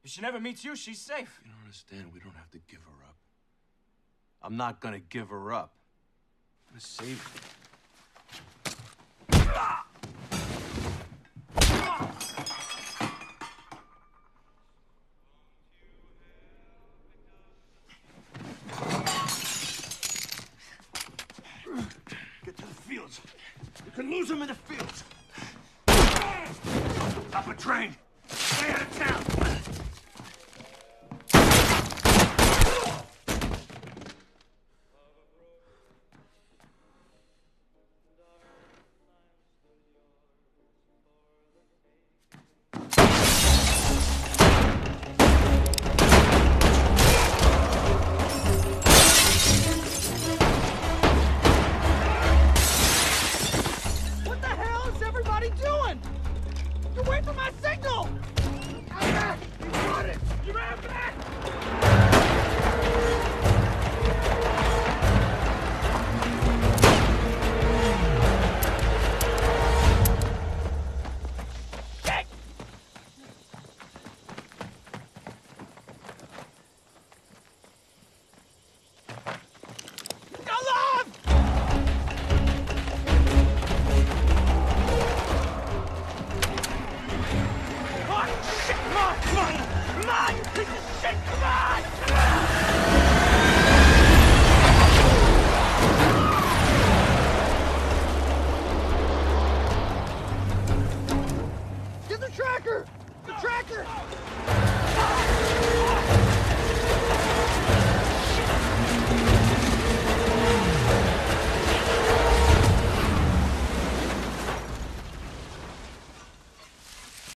If she never meets you, she's safe. You don't understand. We don't have to give her up. I'm not gonna give her up. I'm gonna save her. Get to the fields. You can lose them in the fields. Stop a train. Stay out of town. What the hell is everybody doing? You're waiting for my signal! I'm back! You got it! You ran back! Get! Alive! Come on! Shit, come on! Come on! Come on, you piece of shit! Come on! Come on! Get the tracker! The tracker!